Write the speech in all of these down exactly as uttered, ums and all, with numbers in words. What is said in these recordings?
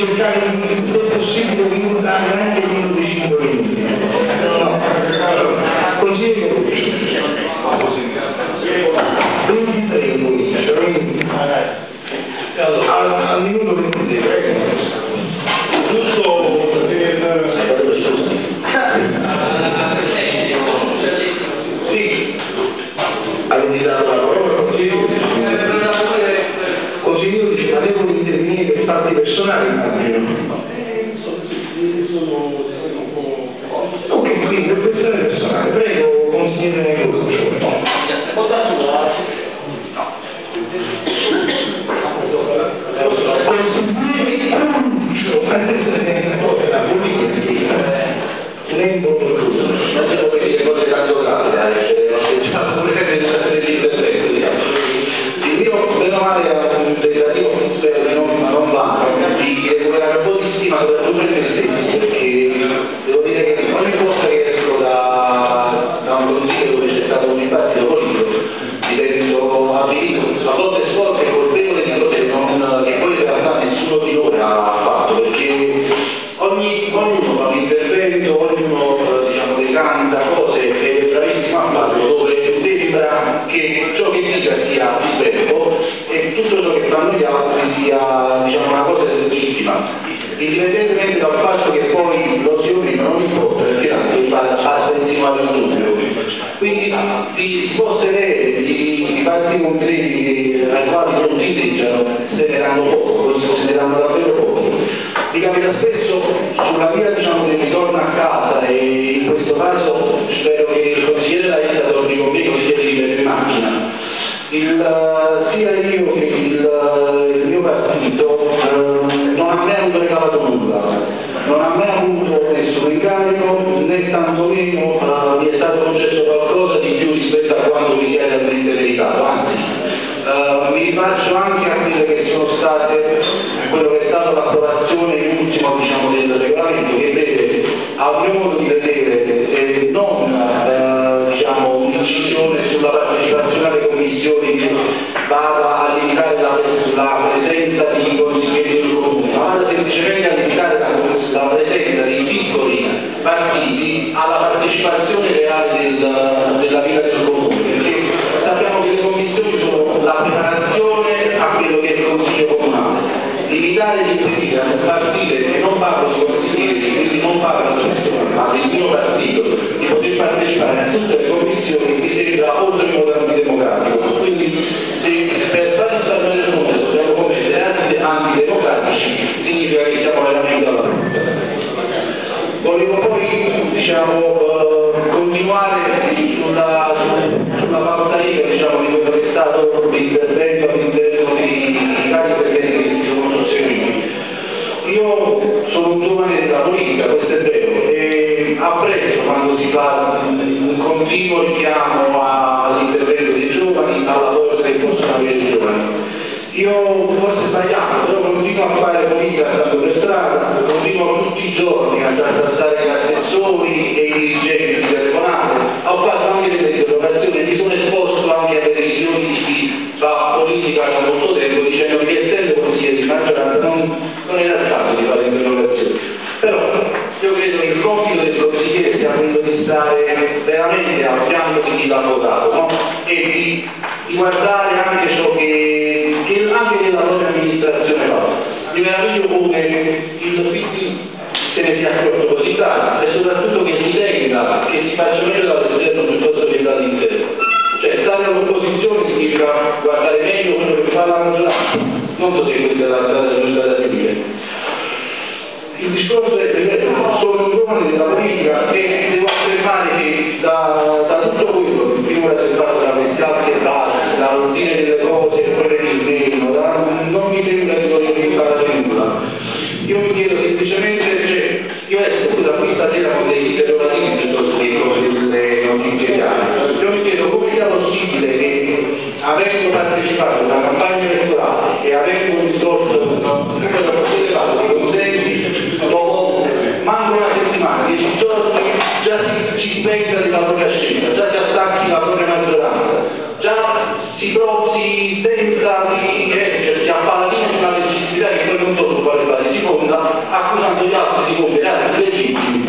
cercare il più possibile di urlare anche i minuti cinque minuti. No, consiglio ventitré voi, allora, al minuto ventitré, prego. Giusto per... Sì, avete dato la parola, consiglio? Consiglio dice, ma devo intervenire per fatti personali, immagino. Ok, quindi per questione personale, prego, consigliere Negozio. Non devo dire cose tanto gravi, diciamo pure dell'intervento. Il mio meno male è un tentativo non, non va, di recuperare un po' di stima soprattutto in me stesso, perché devo dire che ogni volta che esco da, da un consiglio dove c'è stato un dibattito politico mi sento avvilito, a volte sporco e colpevole di cose che, non, che poi in realtà nessuno di noi ha fatto, perché ogni, ognuno fa un intervento, ognuno diciamo decanta cose e è bravissimo a farlo dove sembra che ciò che dica sia superbo e tutto ciò che fanno gli altri sia diciamo una cosa legittima, indipendentemente dal fatto che poi lo si opina non importa, perché tanto basta insinuare un dubbio. Quindi di sposterei di, di fatti concreti ai quali non si leggiano se ne danno poco, se ne danno davvero poco. Mi capita spesso sulla via diciamo che ritorno a casa e in questo caso spero che il consigliere Laetta torni con me così che in macchina. Il, sia io che il, il mio partito eh, non ha mai avuto regalato nulla, non ha mai avuto nessun incarico né tantomeno eh, mi è stato concesso qualcosa di più rispetto a quanto mi sia realmente meritato, anzi eh, mi rifaccio anche a quelle che sono state quello che è stata l'approvazione in ultimo diciamo, del regolamento che vede a mio modo di vedere eh, non eh, diciamo, un'incisione sulla partecipazione alle commissioni che vada a limitare la, la presenza di consiglieri del comune, ma vada semplicemente a limitare la, la presenza di piccoli partiti alla partecipazione reale del, della vita del comune, perché sappiamo che le commissioni sono la preparazione a quello che è il consiglio comunale. Limitare l'impresa a un partito che non parlo di consiglieri, quindi non parlo di persone, ma del mio partito, di poter partecipare a tutte le commissioni mi sembra oltre modo antidemocratico. Quindi se per fare stare nel mondo dobbiamo commettere atti antidemocratici, significa che siamo veramente alla frutta. Volevo poi diciamo, uh, continuare sulla, sulla falsariga diciamo, di quello che è stato l'intervento all'interno dei vari interventi che si sono susseguiti. Io sono un giovane della politica, questo è vero, e apprezzo quando si fa un continuo richiamo all'intervento dei giovani, alla forza che possono avere i giovani. Io forse sbagliato, però continuo a fare politica andando per strada, continuo tutti i giorni a trattare gli assessori e i dirigenti di telefonate, ho fatto anche delle interrogazioni e mi sono esposto anche alle decisioni di chi fa politica da molto tempo dicendo che essendo consigliere di maggioranza non, non era stato di fare interrogazioni. Però io credo che il compito del consigliere sia quello di stare veramente al fianco di chi l'ha votato, no? E di, di guardare anche ciò che, che anche nella propria amministrazione fa. Mi meraviglio come il P D se ne sia accorto così tanto e soprattutto che si tenga, che si faccia meglio dall'esterno piuttosto che dall'interno. Cioè stare all'opposizione significa guardare meglio quello che fa la maggioranza. Non so se questa è la strada giusta da seguire. Il discorso è che sono un giovane della politica e devo affermare che da, da tutto quello che prima si è fatto da questi altri basi, da routine delle cose, quelle di meno, da, non mi sembra che non imparare nulla. Io mi chiedo semplicemente, cioè, io esco da qui stasera con dei interrogativi piuttosto che come delle notizie chiare. Io mi chiedo come sia possibile che avendo partecipato alla campagna elettorale e avendo risolto tutte le cose fatte, i consensi, dopo manco una settimana, dieci giorni, già si, ci pensa della propria scelta, già si attacchi la propria maggioranza, già si, si tenta di eleggere, si a paladino di una nulla, accusando gli altri di compiere atti illegittimi,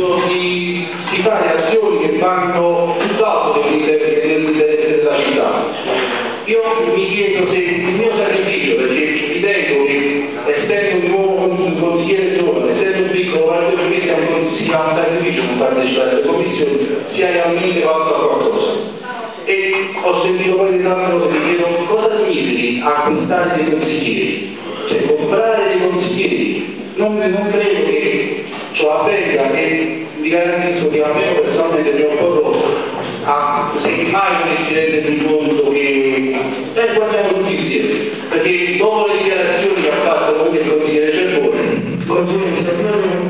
di, di fare azioni che vanno tutt'altro dell'interesse della città. Io mi chiedo se il mio sacrificio, perché ritengo che essendo un nuovo consigliere giovane, essendo un piccolo partito, per me sia un, sia un sacrificio non partecipare alle commissioni, sia realmente valso a qualcosa. E ho sentito poi di tante cose che chiedono cosa significa acquistare dei consiglieri, cioè comprare dei consiglieri. Non, non credo che ciò avvenga e vi garantisco che almeno personalmente mi opporrò a mai un presidente di mondo che eh, guardiamo tutti insieme, perché dopo le dichiarazioni che ha fatto comunque il consigliere Cervone, il consigliere mi sta dando una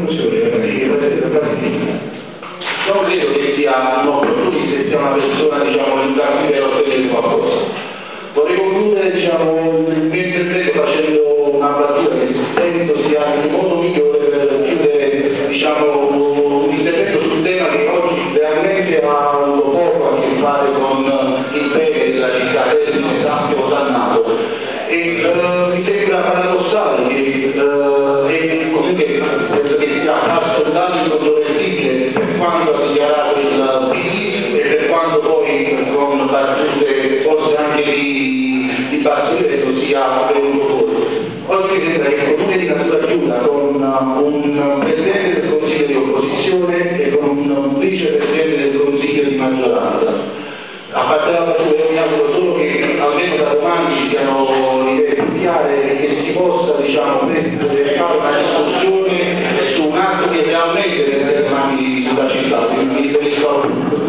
conclusione, non credo che sia un opportunista, che sia una persona diciamo in cambio per ottenere qualcosa. Vorrei concludere diciamo, il mio intervento facendo una battuta che penso sia il modo migliore per chiudere diciamo, un intervento sul tema che oggi veramente ha avuto poco a che fare con il bene della città, del esempio dannato. E uh, mi sembra paradossale che uh, e comunque penso che sia assolutamente incontrovertibile per quanto ha dichiarato il P D e per quanto poi con battute forse anche di, di basso livello sia venuto fuori. Oggi mi sembra che il comune di natura chiusa con un presidente del consiglio di opposizione e con un vicepresidente del consiglio di maggioranza. A parte la battuta, io mi auguro solo che almeno da domani ci siano idee più chiare e che si possa diciamo, fare una discussione su un atto che realmente deve essere mani sulla città. Mi riferisco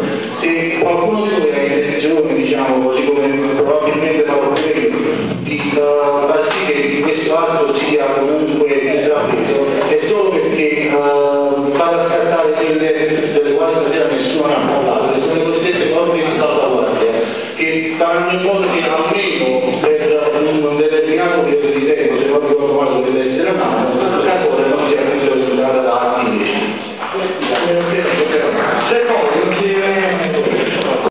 se qualcuno di voi ha intenzione, diciamo, così come probabilmente non lo credo, di uh, far sì che questo atto sia comunque intrapreso, è solo perché uh, fa scattare delle, delle quali stasera nessuno ne ha parlato, che sono le cosiddette norme di salvaguardia, che faranno in modo che almeno per un determinato periodo di tempo, se non ricordo male dovrebbe essere un anno,